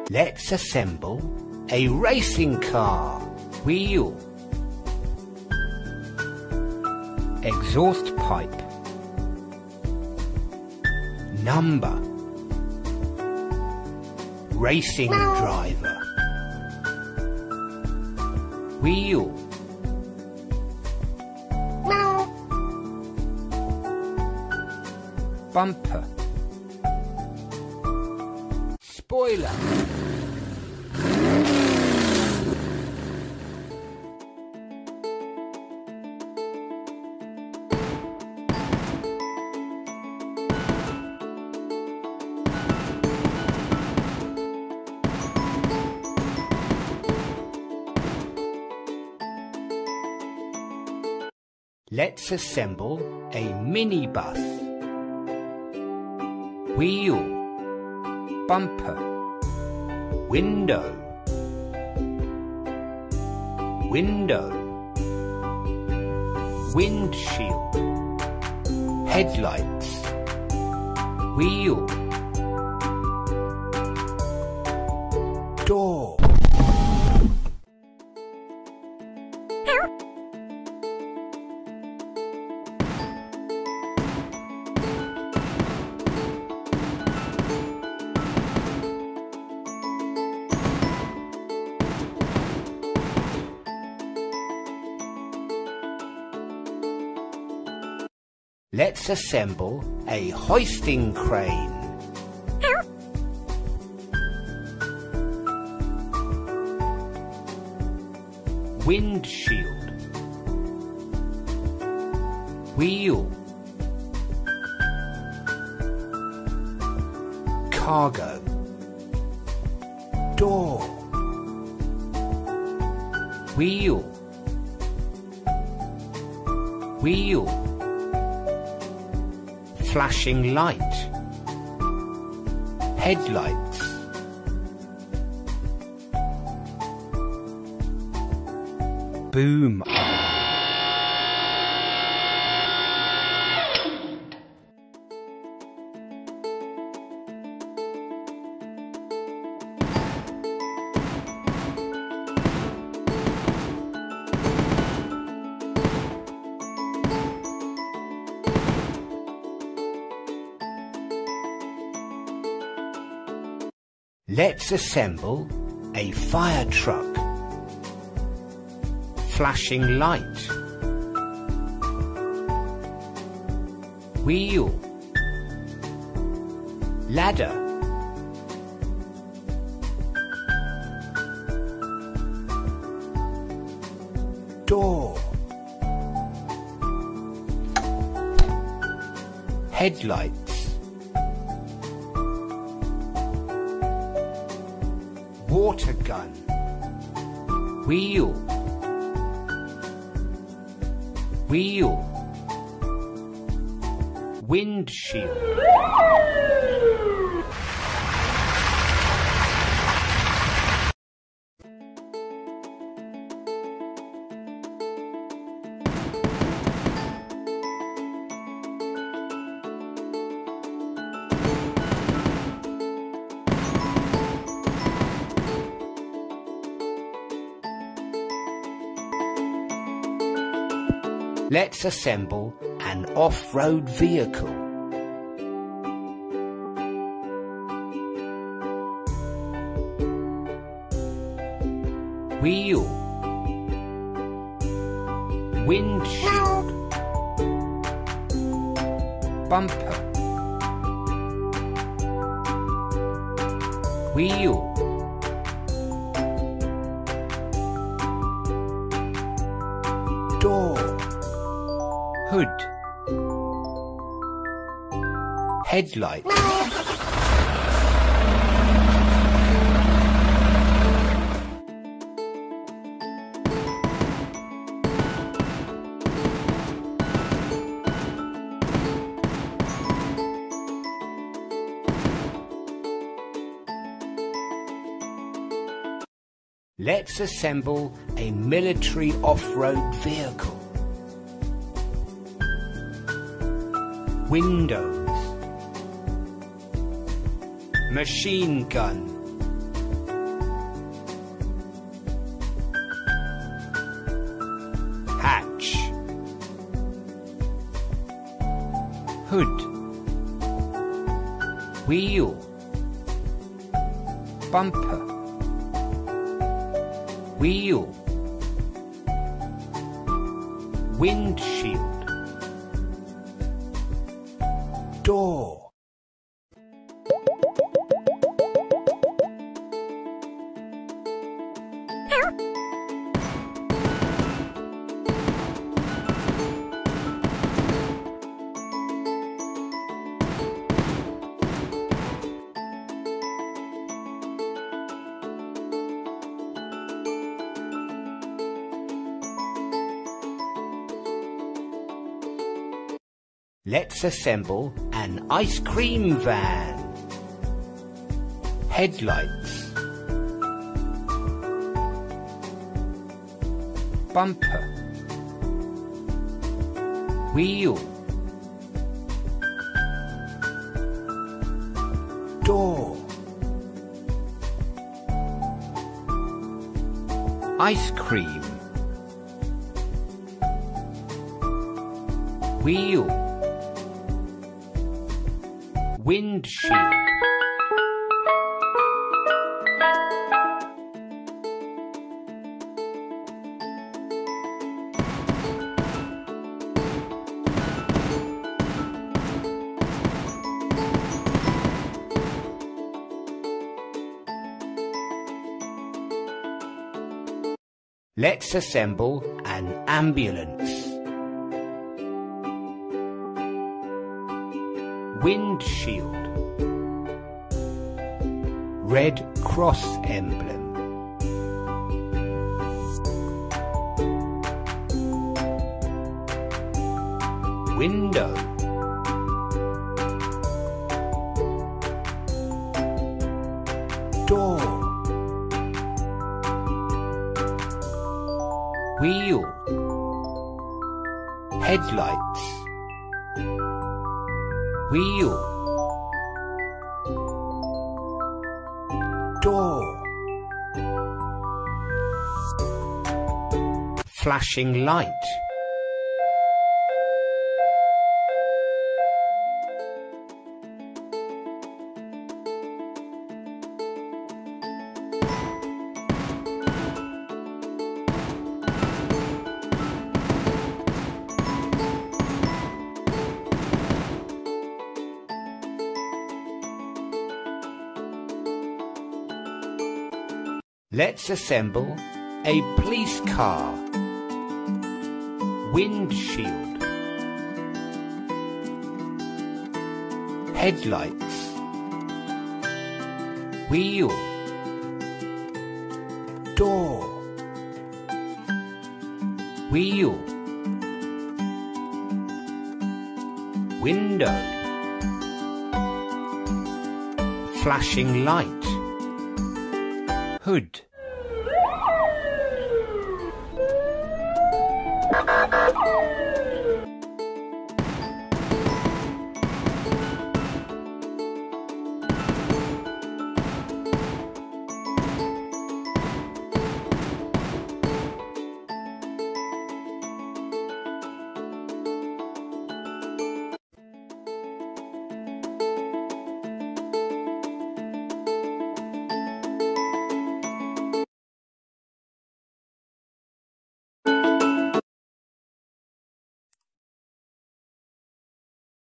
Let's assemble a racing car. Wheel, exhaust pipe, number, racing driver, wheel, bumper, spoiler, let's assemble a minibus. Wheel, bumper, window, window, windshield, headlights, wheel, door. Let's assemble a hoisting crane. Windshield, wheel, cargo, door, wheel, wheel, flashing light, headlights, boom. Let's assemble a fire truck. Flashing light, wheel, ladder, door, headlights, water gun, wheel, wheel, windshield. Let's assemble an off-road vehicle. Wheel, windshield, bumper, wheel, door, hood, headlight, let's assemble a military off-road vehicle. Windows, machine gun, hood, wheel, bumper, wheel, windshield, door. Let's assemble an ice cream van. Headlights, bumper, wheel, door, ice cream, wheel, windshield, let's assemble an ambulance. Windshield, Red Cross emblem, window, door, wheel, headlights, wheel, door, flashing light, let's assemble a police car. Windshield, headlights, wheel, door, wheel, window, flashing light, hood.